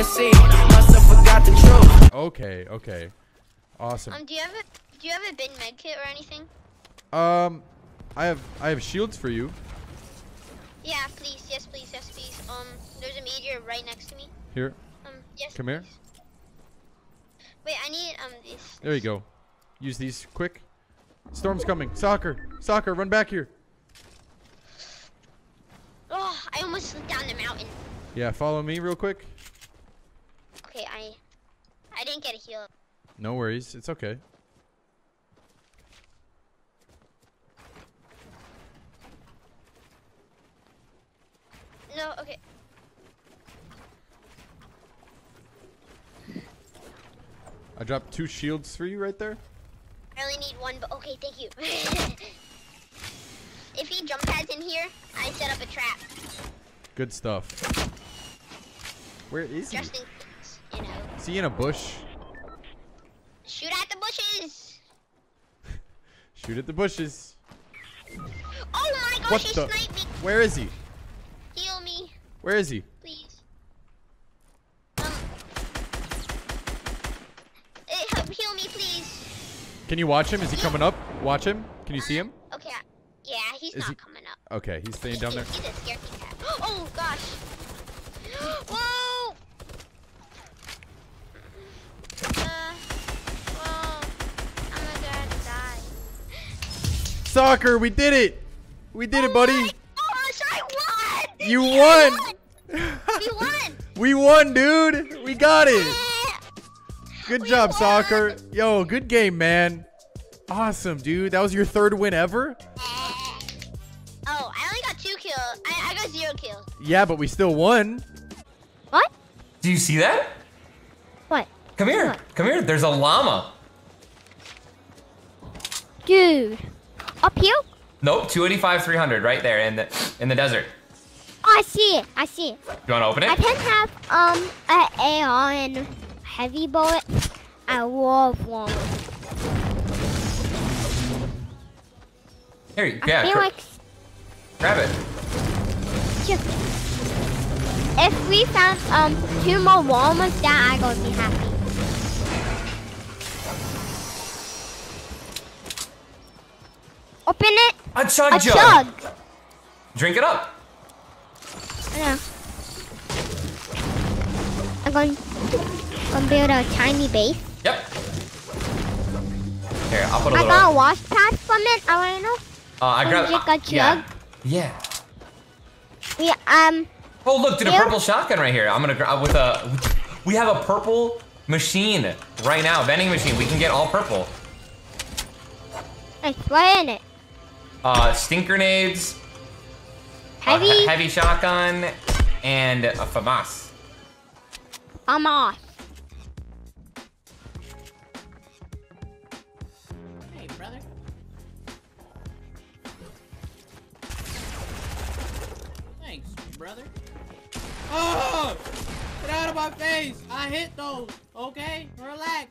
Hennessy. Must have forgot the truth. Okay, okay. Awesome. Do you have a bin med kit or anything? I have shields for you. Yeah, please. Yes, please. Yes, please. There's a meteor right next to me. Here. Yes. Come here. Wait, I need this. There you go. Use these quick. Storm's coming. Soccer, run back here. Oh, I almost slipped down the mountain. Yeah, follow me real quick. Okay, I didn't get a heal. No worries, it's okay. No, okay. I dropped 2 shields for you right there. I only need 1, but okay, thank you. If he jump pads in here, I set up a trap. Good stuff. Where is he? Just in case, you know. Is he in a bush? Shoot at the bushes. Shoot at the bushes. Oh my gosh, What he the? sniped me. Where is he? Heal me, Where is he? please. Heal me, please. Can you watch him? Is he coming up? Watch him. Can you see him? Okay, yeah, he's Is not he- coming up. Okay, he's staying down there. He's a scaredy cat. Oh gosh. Whoa. Whoa. I'm gonna die. Soccer, we did it. We did it, buddy. Oh my gosh, I won. You Yeah, won. We won. We won, dude. We got it. Good We job, won. Soccer. Yo, good game, man. Awesome, dude. That was your 3rd win ever? Oh, I only got 2 kills. I got 0 kills. Yeah, but we still won. What? Do you see that? What? Come here. What? Come here. There's a llama. Dude. Up here? Nope, 285, 300 right there in the desert. Oh, I see it. I see it. You want to open I it? can have an AR and heavy bullet. I love one. Here, I yeah, feel like grab it. just if we found 2 more llamas, that I gonna be happy. Open it. A chug A jug. chug. Drink it up. Yeah. I'm gonna build a tiny base. Yep. Here, I'll put a I little. got a wash pad from it. I wanna know. I grabbed. Drink a Yeah. chug. Yeah. Yeah. Oh, look, dude, a Here. purple shotgun right here. I'm gonna grab with a. We have a purple machine right now, vending machine. We can get all purple. Hey, what in it? Stink grenades, Heavy. heavy shotgun, and a FAMAS. I'm off. Hey, brother. Thanks, brother. Oh! Get out of my face! I hit those, okay? Relax.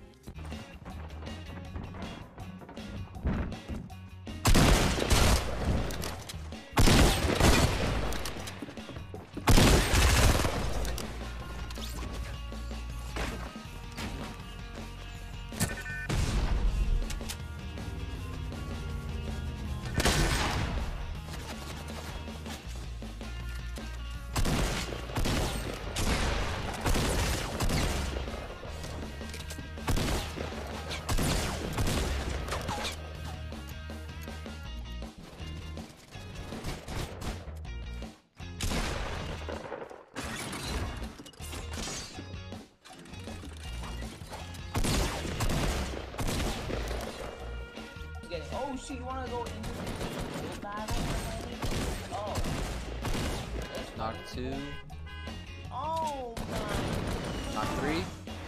Oh shit, you wanna go into the battle? Oh. Knock 2. Oh my. Knock 3.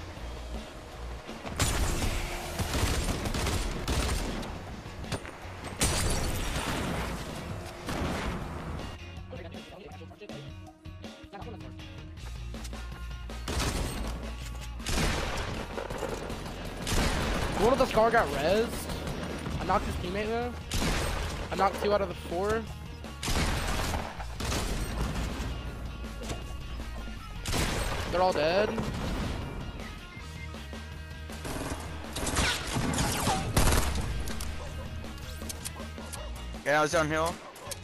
One of the Scar got rezzed. I knocked his teammate though. I knocked 2 out of the 4. They're all dead. Yeah, I was downhill.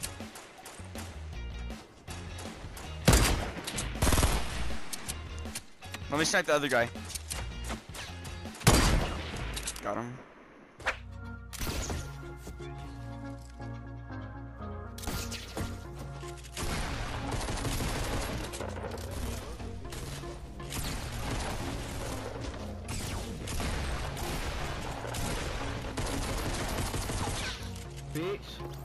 Let me snipe the other guy. Got him. Bitch.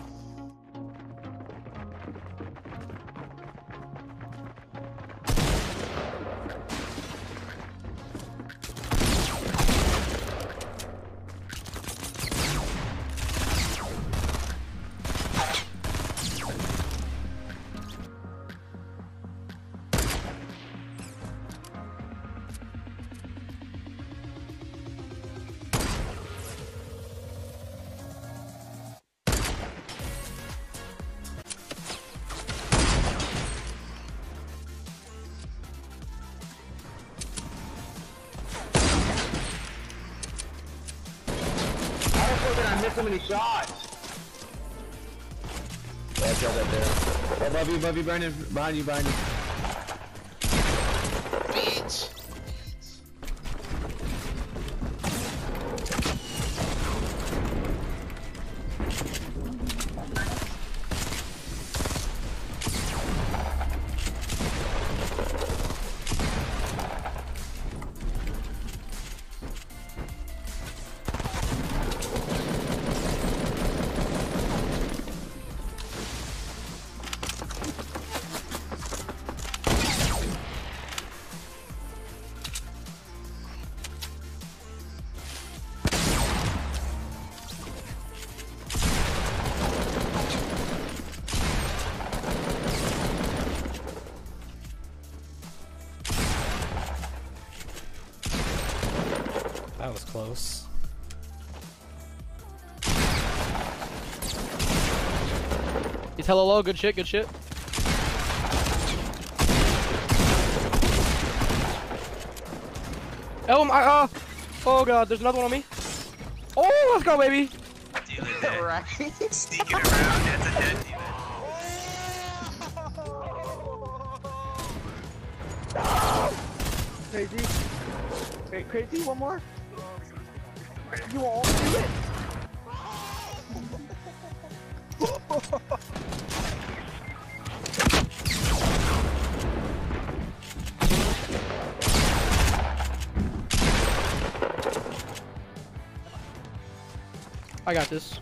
I missed so many shots. Watch out right there. Above you, Brandon. Behind you. Bitch. That was close. He's hella low. Good shit. Oh god, there's another one on me. Oh, let's go, baby. Right. Sneaking around. That's a dead demon. Crazy. Wait, crazy. One more. You won't do it. I got this.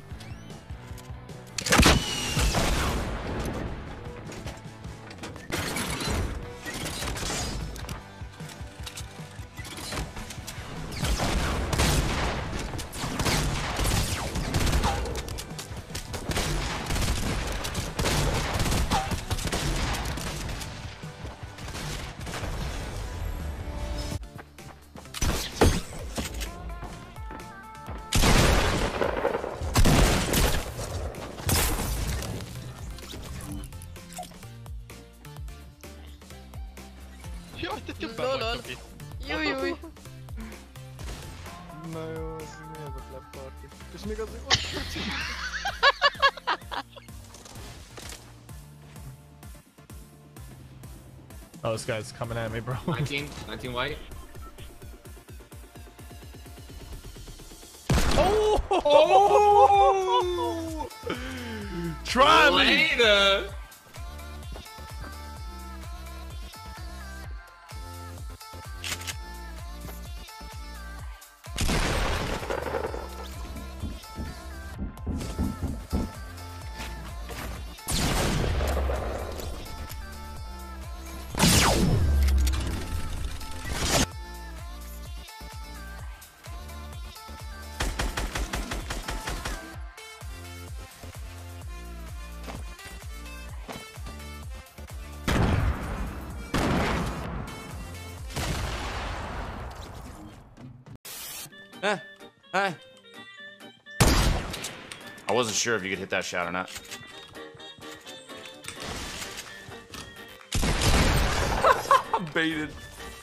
Ui. No, this nigga Oh, this guy's coming at me, bro. 19 white. Oh! Try me! Later. I wasn't sure if you could hit that shot or not. I'm baited.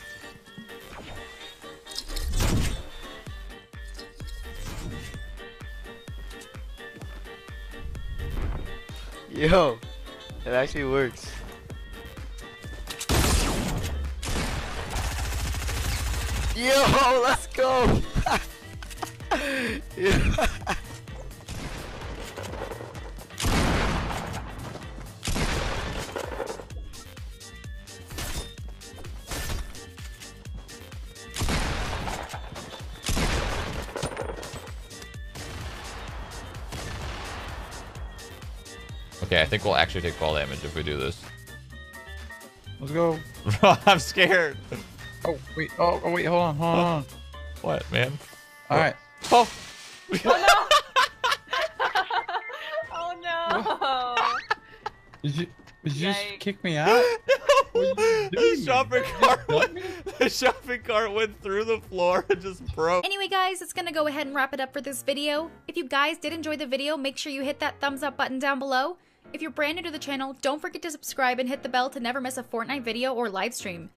Yo, it actually works. Yo, let's go. Yeah. Okay, I think we'll actually take fall damage if we do this. Let's go. I'm scared. Oh wait. Oh wait. Hold on. What, man? All right. Oh. Oh no! Did you just kick me out? The shopping cart went through the floor and just broke. Anyway guys, it's gonna go ahead and wrap it up for this video. If you guys did enjoy the video, make sure you hit that thumbs up button down below. If you're brand new to the channel, don't forget to subscribe and hit the bell to never miss a Fortnite video or live stream.